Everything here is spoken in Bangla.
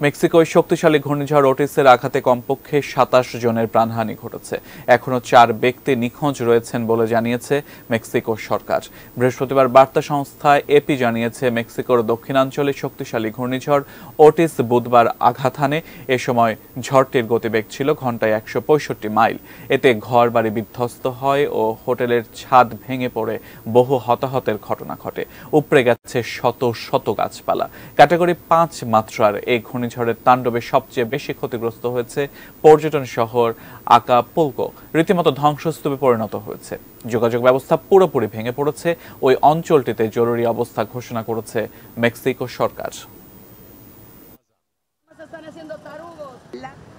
মেক্সিকোয় শক্তিশালী ঘূর্ণিঝড় ওটিসের আঘাতে কমপক্ষে ২৭ জনের প্রাণহানি ঘটেছে। এখনো ৪ ব্যক্তি নিখোঁজ রয়েছেন বলে জানিয়েছে মেক্সিকো সরকার। বৃহস্পতিবার বার্তা সংস্থা এপি জানিয়েছে, মেক্সিকোর দক্ষিণাঞ্চলে শক্তিশালী ঘূর্ণিঝড় ওটিস বুধবার আঘাত হানে। এ সময় ঝড়টির গতিবেগ ছিল ঘন্টায় ১৬৫ মাইল। এতে ঘরবাড়ি বিধ্বস্ত হয় ও হোটেলের ছাদ ভেঙে পড়ে বহু হতাহতের ঘটনা ঘটে। উপড়ে গেছে শত শত গাছপালা। ক্যাটাগরি ৫ মাত্রার এই ঘূর্ণিঝড়ের তাণ্ডবে সবচেয়ে বেশি ক্ষতিগ্রস্ত হয়েছে পর্যটন শহর আকাপুলকো। রীতিমতো ধ্বংসস্তূপে পরিণত হয়েছে। যোগাযোগ ব্যবস্থা পুরোপুরি ভেঙে পড়েছে। ওই অঞ্চলটিতে জরুরি অবস্থা ঘোষণা করেছে মেক্সিকো সরকার।